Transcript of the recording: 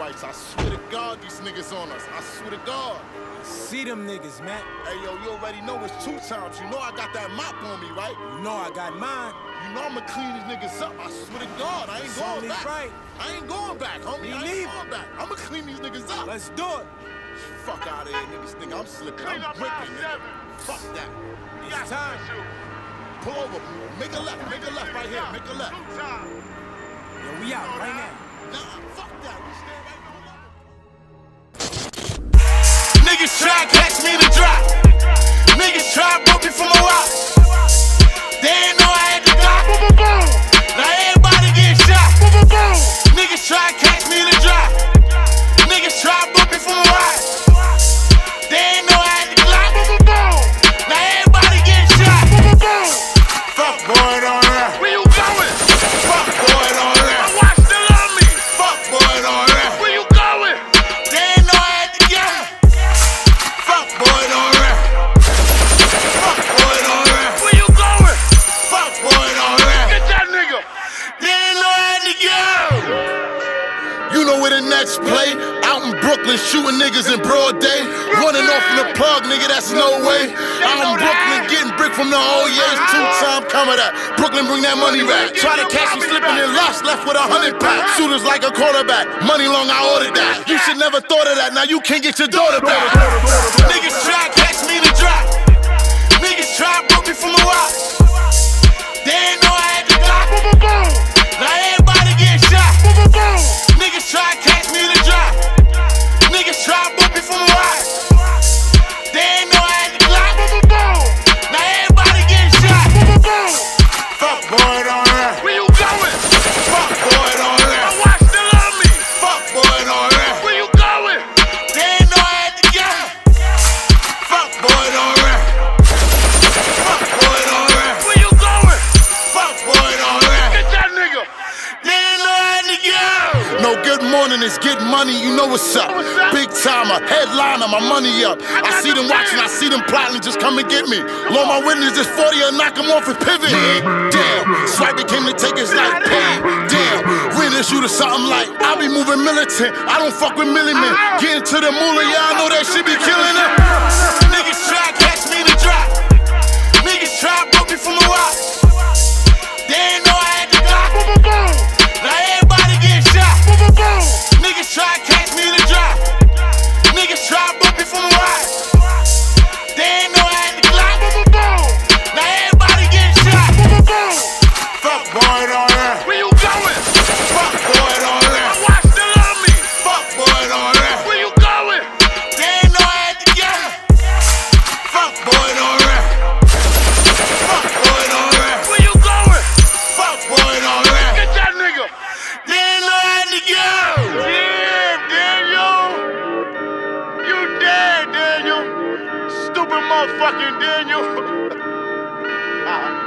rights. I swear to God, these niggas on us. I swear to God. See them niggas, man. Hey, yo, you already know it's 2 times. You know I got that mop on me, right? You know I got mine. You know I'ma clean these niggas up. I swear to God, I ain't going back. Right. I ain't going back, homie. I ain't going back. I'ma clean these niggas up. Let's do it. Fuck out of here, niggas think I'm slipping. I'm ripping, nigga. Fuck that. It's time. Pull over. Make a left right here. Make a left. Yo, we out right now. Nah, fuck that. We stand right now. Niggas try to catch me to drop. Niggas try to book me from a rock. They ain't know I had to die. Now everybody getting shot. Niggas try to catch me to drop. Niggas try to book me from a rock. They ain't know I had to die. Now everybody getting shot. Fuck boy on that. Where you going? Fuck boy on that. My watch still on me. Fuck boy on that. Where you going? They ain't know I had to get him. Fuck boy on that. Fuck boy on that. Where you going? Fuck boy on that. Get that nigga. They ain't know I had to get him. You know where the next play? Out in Brooklyn, shooting niggas in broad day. Running off from the plug, nigga, that's no way. Out in Brooklyn, getting brick from the old years. 2-time coming that. Brooklyn, bring that money back. Try to catch me slipping in lust, left with 100 pack. Shooters like a quarterback. Money long, I ordered that. You should never thought of that. Now you can't get your daughter back. Niggas try to catch me to drop. Niggas try to book me from a rock. They ain't know I had to die. Now everybody getting shot. Niggas try to catch me to drop. Niggas try to book me from a rock. They ain't know I had to die. Now everybody getting shot. Fuck boy on that. Where you going? Fuck boy on that. My watch still on me. Fuck boy on that. Where you going? They ain't know I had to get him. Fuck boy on that. Fuck boy on that. Where you going? Fuck boy on that. Get that nigga. They ain't know I had to get him. No, good morning, it's get money, you know what's up. Big timer, headliner, my money up. I see them watching, I see them plotting, just come and get me. Lord, my witness is 40 or knock him off his pivot. Damn, Swipe came to take his life. Damn, we in the shoot or something like I be moving militant, I don't fuck with millimen. Getting to the moolah, yeah, I know that shit be killing them. Niggas try to catch me to drop. Niggas try to book me from a rock. They ain't know I had to die. Now everybody getting shot. Niggas try to catch me to drop. Niggas try to book me from a rock. They ain't know I had to die. Now everybody getting shot. Fuck boy on that. Where you going? Fuck boy on that. My watch still on me. Fuck boy on that. Where you going? They ain't know I had to get him. Fuck boy on that. Fuck boy on that. Where you going? Fuck boy on that. Get that nigga. They ain't know I had to get him. Yeah, Daniel. You dead, Daniel. Stupid motherfucking Daniel.